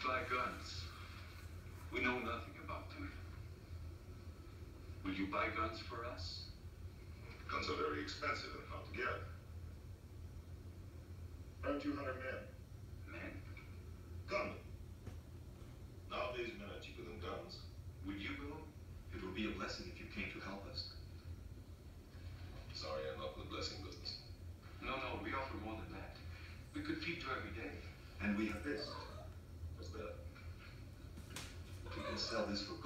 Fly guns. We know nothing about them. Will you buy guns for us? Guns are very expensive and hard to get. Around 200 men. Men? Gunmen. Nowadays, men are cheaper than guns. Would you go? It would be a blessing if you came to help us. Sorry, I'm not in the blessing business. No, we offer more than that. We could feed you every day. And we have this. What's that? We can sell this for